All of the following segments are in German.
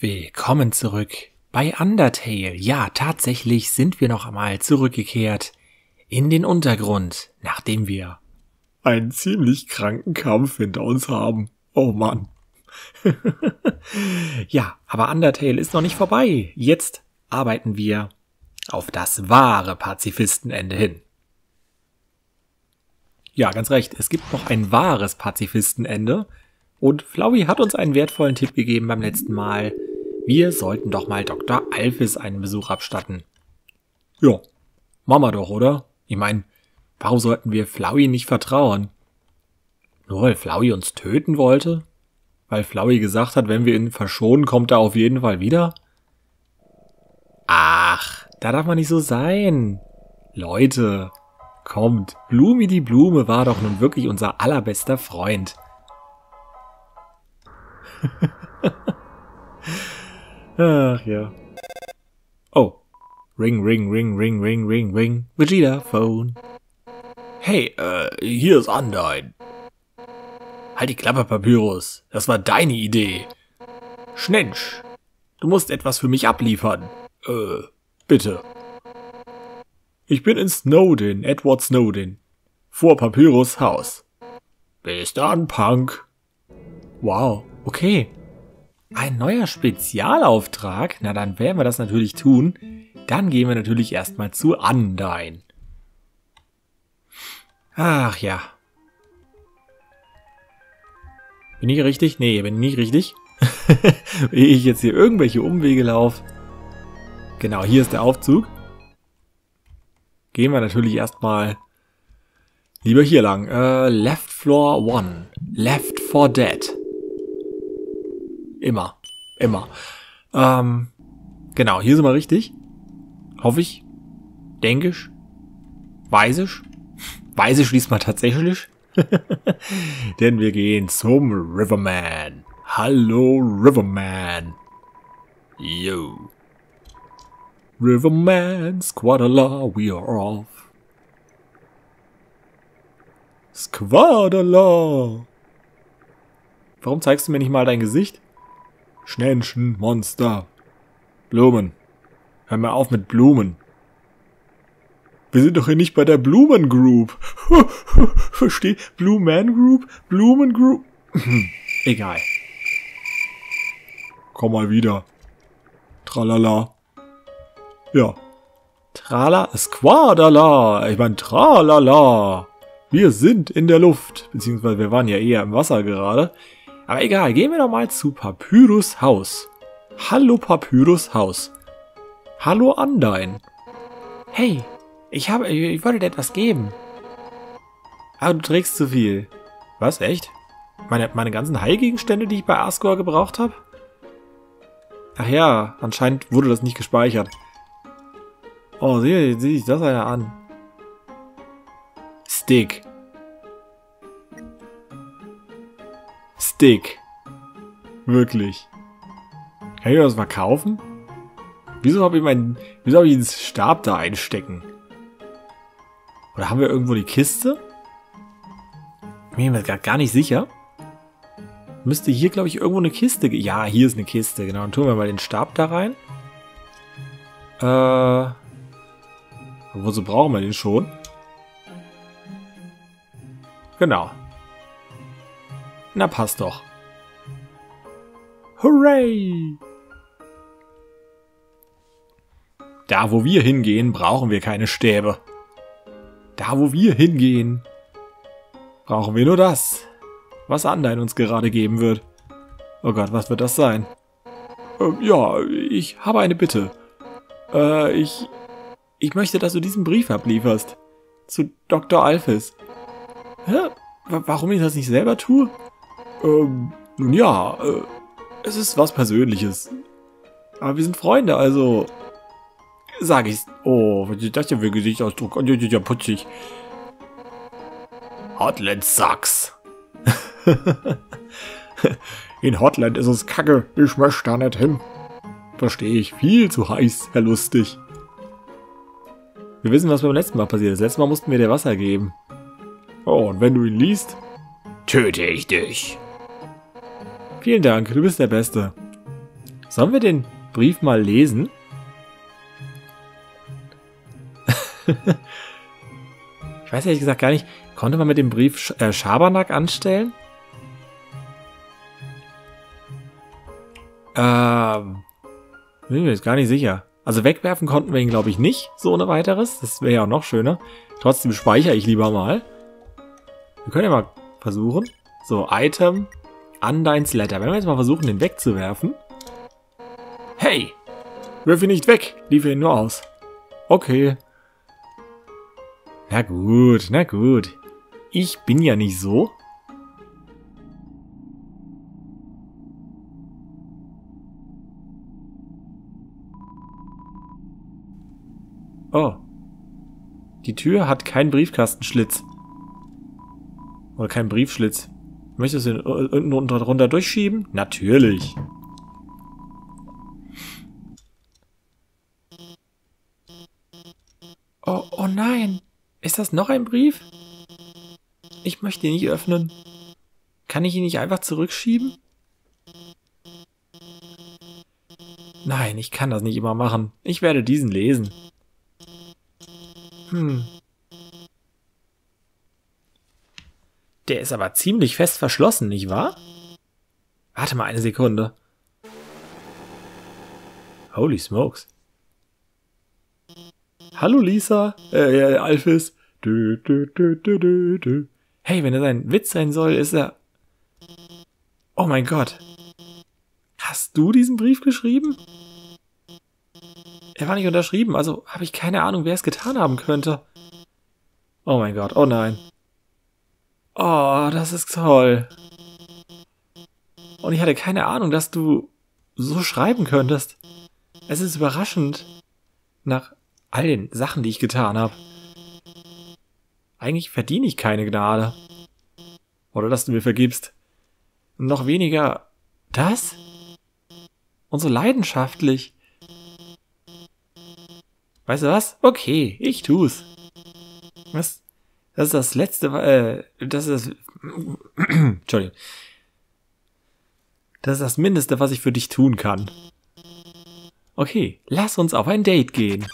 Willkommen zurück bei Undertale. Ja, tatsächlich sind wir noch einmal zurückgekehrt in den Untergrund, nachdem wir einen ziemlich kranken Kampf hinter uns haben. Oh Mann. Ja, aber Undertale ist noch nicht vorbei. Jetzt arbeiten wir auf das wahre Pazifistenende hin. Ja, ganz recht. Es gibt noch ein wahres Pazifistenende. Und Flowey hat uns einen wertvollen Tipp gegeben beim letzten Mal. Wir sollten doch mal Dr. Alphys einen Besuch abstatten. Ja, machen wir doch, oder? Ich meine, warum sollten wir Flowey nicht vertrauen? Nur weil Flowey uns töten wollte? Weil Flowey gesagt hat, wenn wir ihn verschonen, kommt er auf jeden Fall wieder? Ach, da darf man nicht so sein. Leute, kommt, Blumi die Blume war doch nun wirklich unser allerbester Freund. Ach ja. Oh. Ring, ring, ring, ring, ring, ring, ring. Vegeta Phone. Hey, hier ist Undyne. Halt die Klappe, Papyrus. Das war deine Idee. Schnensch. Du musst etwas für mich abliefern. Bitte. Ich bin in Snowdin, Edward Snowdin. Vor Papyrus Haus. Bis dann, Punk. Wow, okay. Ein neuer Spezialauftrag? Na, dann werden wir das natürlich tun. Dann gehen wir natürlich erstmal zu Undyne. Ach ja. Bin ich richtig? Nee, bin ich nicht richtig. Ehe ich jetzt hier irgendwelche Umwege laufe. Genau, hier ist der Aufzug. Gehen wir natürlich erstmal lieber hier lang. Left Floor 1. Left for Dead. Immer. Immer. Genau, hier sind wir richtig. Hoffe ich. Denkisch. Weisisch. Weisisch diesmal tatsächlich. Denn wir gehen zum Riverman. Hallo, Riverman. Yo. Riverman, Squadala, we are off. Squadala. Warum zeigst du mir nicht mal dein Gesicht? Schnenchen, Monster. Blumen. Hör mal auf mit Blumen. Wir sind doch hier nicht bei der Blumen Group. Versteh? Blue Man Group? Blumen Group? Egal. Komm mal wieder. Tralala. Ja. Trala, Squadala. Ich mein Tralala. Wir sind in der Luft. Beziehungsweise wir waren ja eher im Wasser gerade. Aber egal, gehen wir doch mal zu Papyrus Haus. Hallo Papyrus Haus. Hallo Undyne. Hey, ich wollte dir etwas geben. Aber du trägst zu viel. Was, echt? Meine ganzen Heilgegenstände, die ich bei Asgore gebraucht habe? Ach ja, anscheinend wurde das nicht gespeichert. Oh, sieh dich das einer an. Stick. Stick. Wirklich. Kann ich das verkaufen? Wieso habe ich den Stab da einstecken? Oder haben wir irgendwo die Kiste? Bin mir gerade gar nicht sicher. Müsste hier, glaube ich, irgendwo eine Kiste... Ja, hier ist eine Kiste. Genau, dann tun wir mal den Stab da rein. Wozu brauchen wir den schon? Genau. Na, passt doch. Hooray! Da, wo wir hingehen, brauchen wir keine Stäbe. Da, wo wir hingehen, brauchen wir nur das, was Undyne uns gerade geben wird. Oh Gott, was wird das sein? Ja, ich habe eine Bitte. Ich möchte, dass du diesen Brief ablieferst. Zu Dr. Alphys. Hä? Warum ich das nicht selber tue? Nun ja, es ist was Persönliches. Aber wir sind Freunde, also... Sag ich's. Oh, was ist das denn für ein Gesichtsausdruck? Oh, ja, putzig. Hotland sucks. In Hotland ist es kacke. Ich möchte da nicht hin. Verstehe ich. Viel zu heiß, Herr Lustig. Wir wissen, was beim letzten Mal passiert ist. Letztes Mal mussten wir dir Wasser geben. Oh, und wenn du ihn liest, töte ich dich. Vielen Dank, du bist der Beste. Sollen wir den Brief mal lesen? Ich weiß ehrlich gesagt gar nicht, konnte man mit dem Brief Schabernack anstellen? Bin mir jetzt gar nicht sicher. Also wegwerfen konnten wir ihn, glaube ich, nicht, so ohne weiteres. Das wäre ja auch noch schöner. Trotzdem speichere ich lieber mal. Wir können ja mal versuchen. So, Item, Undine's Letter. Wenn wir jetzt mal versuchen, den wegzuwerfen. Hey! Wirf ihn nicht weg! Lief ihn nur aus. Okay. Na gut, na gut. Ich bin ja nicht so. Oh. Die Tür hat keinen Briefkastenschlitz. Oder keinen Briefschlitz. Möchtest du ihn unten drunter durchschieben? Natürlich. Oh, oh nein. Ist das noch ein Brief? Ich möchte ihn nicht öffnen. Kann ich ihn nicht einfach zurückschieben? Nein, ich kann das nicht immer machen. Ich werde diesen lesen. Der ist aber ziemlich fest verschlossen, nicht wahr? Warte mal eine Sekunde. Holy smokes. Hallo Lisa, Alphys. Hey, wenn das ein Witz sein soll, ist er... Oh mein Gott. Hast du diesen Brief geschrieben? Er war nicht unterschrieben, also habe ich keine Ahnung, wer es getan haben könnte. Oh mein Gott, oh nein. Oh, das ist toll. Und ich hatte keine Ahnung, dass du so schreiben könntest. Es ist überraschend. Nach all den Sachen, die ich getan habe. Eigentlich verdiene ich keine Gnade. Oder dass du mir vergibst. Und noch weniger das? Und so leidenschaftlich. Weißt du was? Okay, ich tu's. Das ist das Letzte, das ist das... Entschuldigung. Das ist das Mindeste, was ich für dich tun kann. Okay, lass uns auf ein Date gehen.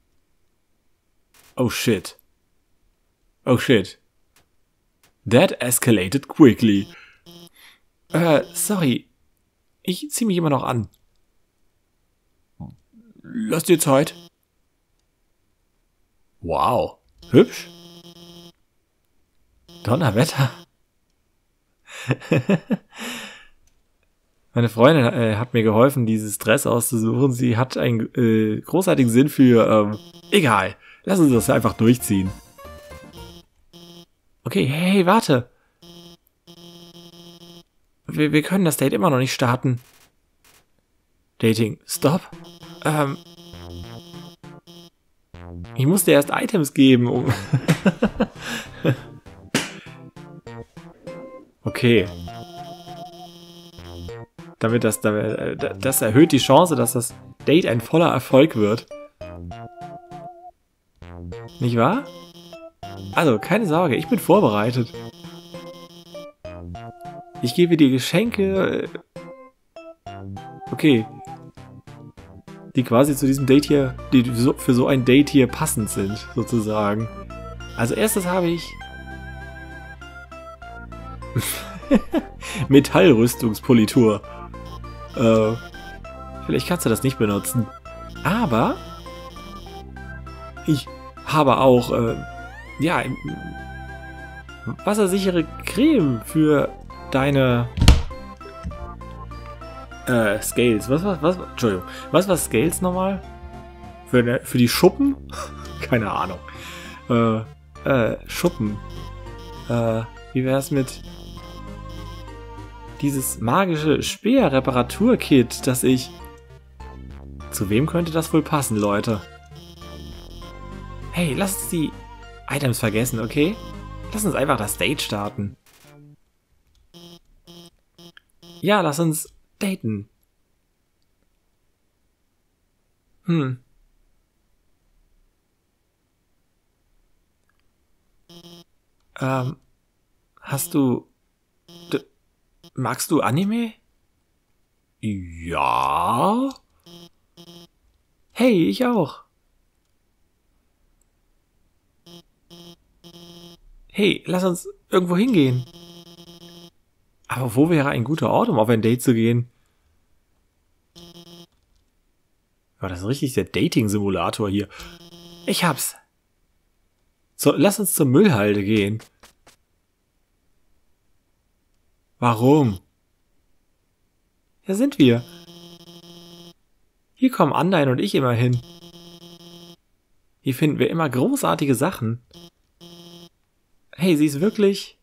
Oh shit. Oh shit. That escalated quickly. Sorry. Ich zieh mich immer noch an. Lass dir Zeit. Wow. Hübsch. Donnerwetter. Meine Freundin hat mir geholfen, dieses Dress auszusuchen. Sie hat einen großartigen Sinn für... egal. Lass uns das einfach durchziehen. Okay, hey, warte. Wir können das Date immer noch nicht starten. Dating. Stop. Ich muss dir erst Items geben, um... Okay. Das erhöht die Chance, dass das Date ein voller Erfolg wird. Nicht wahr? Also, keine Sorge, ich bin vorbereitet. Ich gebe dir Geschenke... Okay. Die quasi zu diesem Date hier, die für so ein Date hier passend sind, sozusagen. Also erstes habe ich... Metallrüstungspolitur. Vielleicht kannst du das nicht benutzen. Aber... Ich habe auch, ja, wassersichere Creme für deine Scales. Was? Entschuldigung. Was war Scales nochmal? Für die Schuppen? Keine Ahnung. Schuppen. Wie wär's mit dieses magische Speer-Reparatur-Kit, das ich... Zu wem könnte das wohl passen, Leute? Hey, lass uns die Items vergessen, okay? Lass uns einfach das Date starten. Ja, lass uns daten. Hast du... Magst du Anime? Ja? Hey, ich auch. Hey, lass uns irgendwo hingehen. Aber wo wäre ein guter Ort, um auf ein Date zu gehen? Ja, das ist richtig der Dating-Simulator hier. Ich hab's. So, lass uns zur Müllhalde gehen. Warum? Ja, sind wir. Hier kommen Andein und ich immer hin. Hier finden wir immer großartige Sachen. Hey, sie ist wirklich...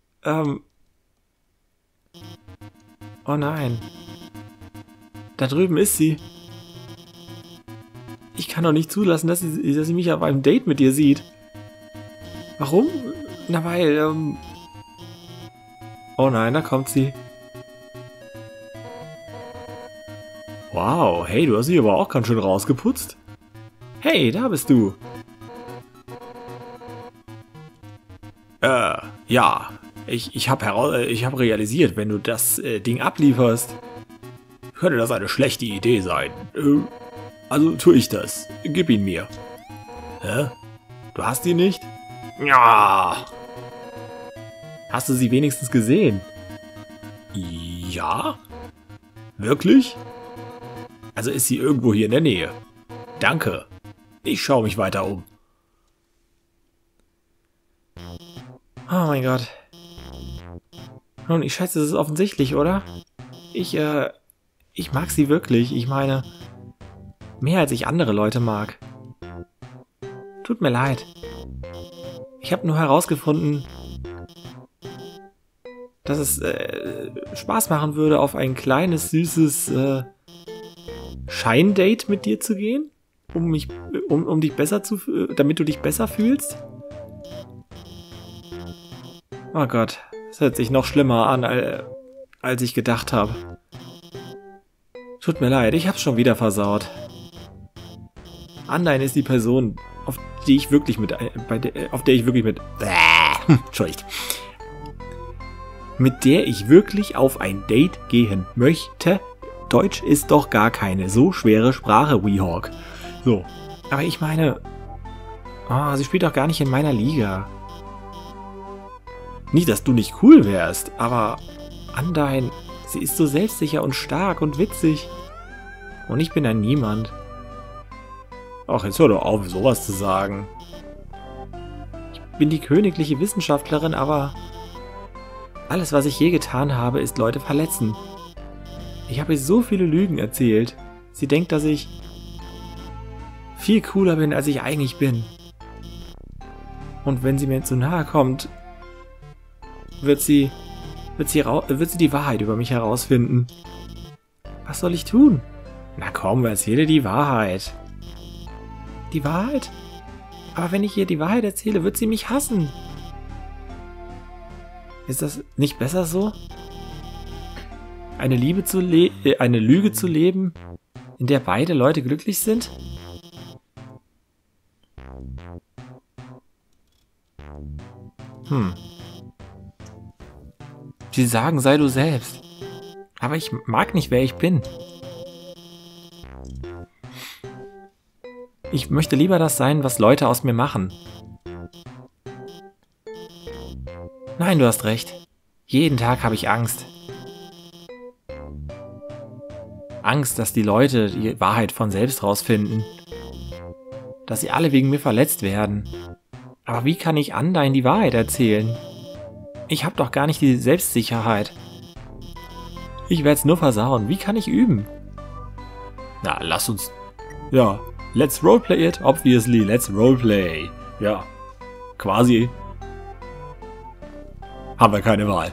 Oh nein. Da drüben ist sie. Ich kann doch nicht zulassen, dass sie mich auf einem Date mit dir sieht. Warum? Na, weil, Oh nein, da kommt sie. Wow, hey, du hast sie aber auch ganz schön rausgeputzt. Hey, da bist du. Ja. Ich hab realisiert, wenn du das Ding ablieferst, könnte das eine schlechte Idee sein. Also tue ich das. Gib ihn mir. Hä? Du hast ihn nicht? Ja. Hast du sie wenigstens gesehen? Ja? Wirklich? Also ist sie irgendwo hier in der Nähe. Danke. Ich schaue mich weiter um. Oh mein Gott. Nun, ich schätze, es ist offensichtlich, oder? Ich mag sie wirklich. Ich meine, mehr als ich andere Leute mag. Tut mir leid. Ich habe nur herausgefunden, dass es Spaß machen würde, auf ein kleines, süßes Scheindate mit dir zu gehen, um dich besser damit du dich besser fühlst. Oh Gott, das hört sich noch schlimmer an, als ich gedacht habe. Tut mir leid, ich hab's schon wieder versaut. Andein ist die Person, auf der ich wirklich mit auf ein Date gehen möchte. Deutsch ist doch gar keine so schwere Sprache, Weehawk. So, aber ich meine, sie spielt doch gar nicht in meiner Liga. Nicht, dass du nicht cool wärst, aber Andein, sie ist so selbstsicher und stark und witzig. Und ich bin ein Niemand. Ach, jetzt hör doch auf, sowas zu sagen. Ich bin die königliche Wissenschaftlerin, aber alles, was ich je getan habe, ist Leute verletzen. Ich habe ihr so viele Lügen erzählt. Sie denkt, dass ich viel cooler bin, als ich eigentlich bin. Und wenn sie mir zu nahe kommt, wird sie die Wahrheit über mich herausfinden. Was soll ich tun? Na komm, erzähle die Wahrheit. Die Wahrheit? Aber wenn ich ihr die Wahrheit erzähle, wird sie mich hassen. Ist das nicht besser so? Eine Lüge zu leben, in der beide Leute glücklich sind? Sie sagen, sei du selbst. Aber ich mag nicht, wer ich bin. Ich möchte lieber das sein, was Leute aus mir machen. Nein, du hast recht. Jeden Tag habe ich Angst. Angst, dass die Leute die Wahrheit von selbst rausfinden. Dass sie alle wegen mir verletzt werden. Aber wie kann ich Andein die Wahrheit erzählen? Ich habe doch gar nicht die Selbstsicherheit. Ich werde es nur versauen. Wie kann ich üben? Na, lass uns... Ja, let's roleplay it, obviously. Let's roleplay. Ja, quasi... Haben wir keine Wahl.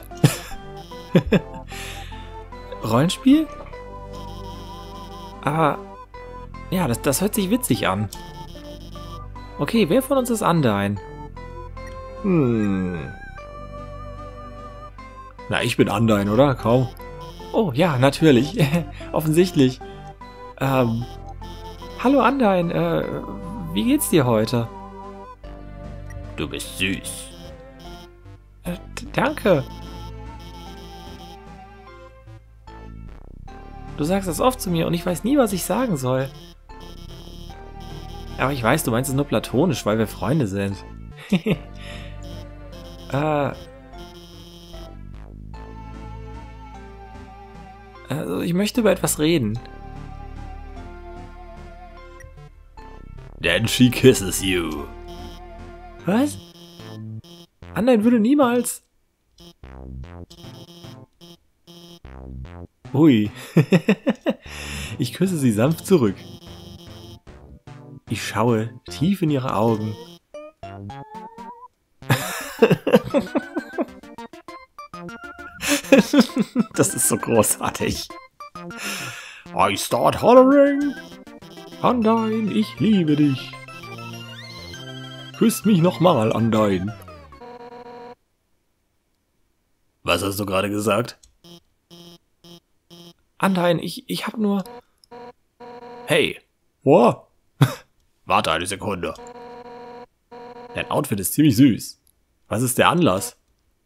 Rollenspiel? Aber... Ja, das hört sich witzig an. Okay, wer von uns ist Andein? Na, ich bin Andein, oder? Kaum. Oh, ja, natürlich. Offensichtlich. Hallo Andein, wie geht's dir heute? Du bist süß. Danke. Du sagst das oft zu mir und ich weiß nie, was ich sagen soll. Aber ich weiß, du meinst es nur platonisch, weil wir Freunde sind. Also, ich möchte über etwas reden. Then she kisses you. Was? Undyne würde niemals... Ui. Ich küsse sie sanft zurück. Ich schaue tief in ihre Augen. Das ist so großartig. I start hollering. Undyne, ich liebe dich. Küsst mich nochmal, Undyne. Was hast du gerade gesagt? Undyne, ich hab nur... Hey. Oh. Warte eine Sekunde. Dein Outfit ist ziemlich süß. Was ist der Anlass?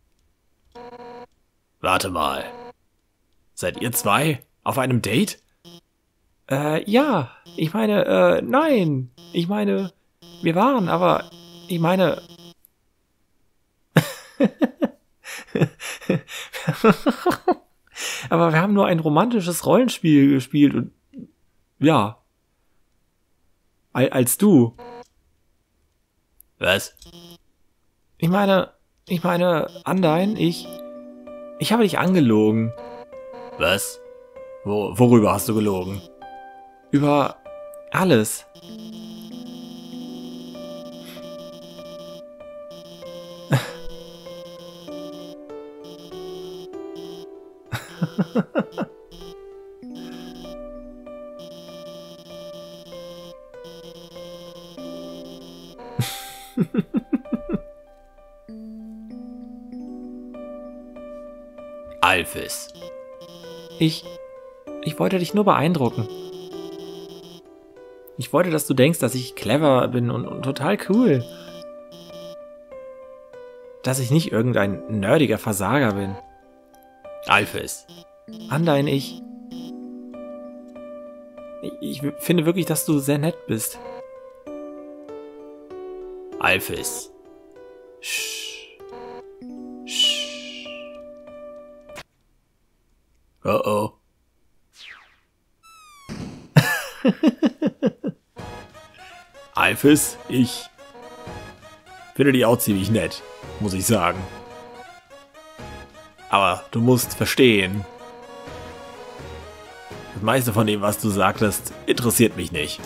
Warte mal. Seid ihr zwei auf einem Date? Ja. Ich meine, nein. Ich meine, wir waren, aber ich meine... Aber wir haben nur ein romantisches Rollenspiel gespielt und... Ja. Als du. Was? Ich meine, Undyne, ich habe dich angelogen. Was? Worüber hast du gelogen? Über alles. Alphys. Ich wollte dich nur beeindrucken. Ich wollte, dass du denkst, dass ich clever bin und total cool. Dass ich nicht irgendein nerdiger Versager bin. Alphys. Undyne, ich finde wirklich, dass du sehr nett bist. Alphys. Oh oh. Alphys, ich finde die auch ziemlich nett, muss ich sagen. Aber du musst verstehen, das meiste von dem, was du sagtest, interessiert mich nicht.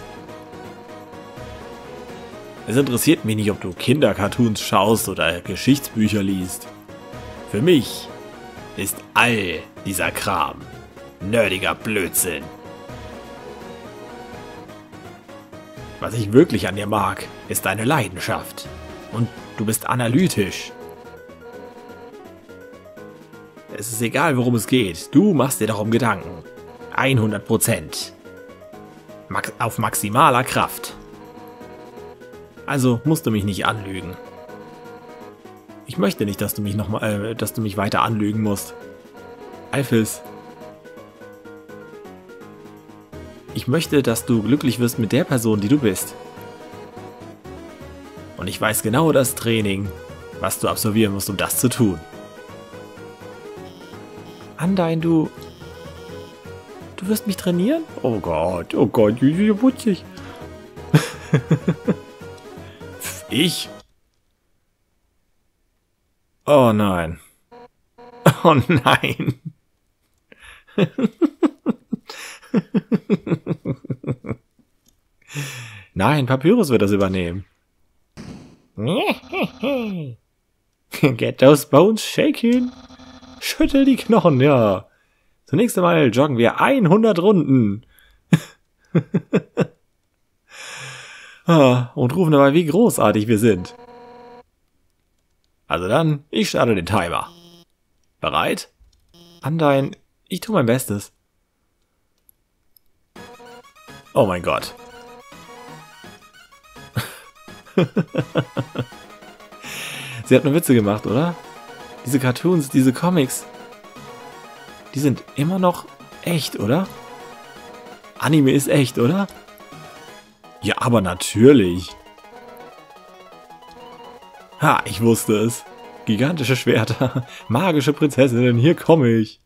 Es interessiert mich nicht, ob du Kindercartoons schaust oder Geschichtsbücher liest. Für mich ist all dieser Kram nerdiger Blödsinn. Was ich wirklich an dir mag, ist deine Leidenschaft. Und du bist analytisch. Es ist egal, worum es geht. Du machst dir darum Gedanken. 100%. Auf maximaler Kraft. Also musst du mich nicht anlügen. Ich möchte nicht, dass du mich weiter anlügen musst. Alphys. Ich möchte, dass du glücklich wirst mit der Person, die du bist. Und ich weiß genau das Training, was du absolvieren musst, um das zu tun. Undyne, du wirst mich trainieren? Oh Gott, wie putzig. Ich? Oh nein. Oh nein. Nein, Papyrus wird das übernehmen. Get those bones shaking. Schüttel die Knochen, ja. Zunächst einmal joggen wir 100 Runden. Und rufen dabei, wie großartig wir sind. Also dann, ich starte den Timer. Bereit? Undyne, ich tue mein Bestes. Oh mein Gott. Sie hat nur Witze gemacht, oder? Diese Cartoons, diese Comics, die sind immer noch echt, oder? Anime ist echt, oder? Ja, aber natürlich. Ha, ich wusste es. Gigantische Schwerter, magische Prinzessinnen, hier komme ich.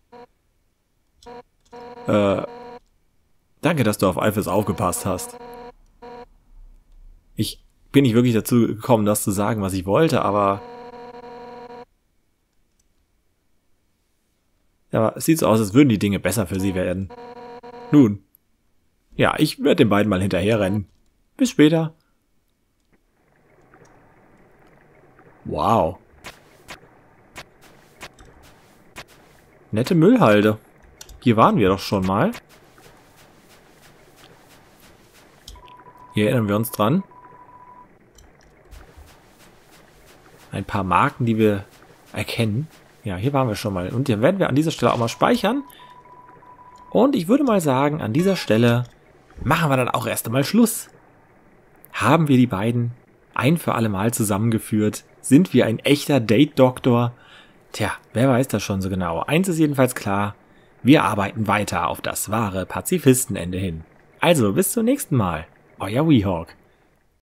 Danke, dass du auf Alphys aufgepasst hast. Ich bin nicht wirklich dazu gekommen, das zu sagen, was ich wollte, aber... Ja, es sieht so aus, als würden die Dinge besser für sie werden. Nun. Ja, ich werde den beiden mal hinterherrennen. Bis später. Wow. Nette Müllhalde. Hier waren wir doch schon mal. Hier erinnern wir uns dran. Ein paar Marken, die wir erkennen. Ja, hier waren wir schon mal. Und dann werden wir an dieser Stelle auch mal speichern. Und ich würde mal sagen, an dieser Stelle machen wir dann auch erst einmal Schluss. Haben wir die beiden ein für alle Mal zusammengeführt? Sind wir ein echter Date-Doktor? Tja, wer weiß das schon so genau. Eins ist jedenfalls klar, wir arbeiten weiter auf das wahre Pazifistenende hin. Also, bis zum nächsten Mal. Euer Weehawk.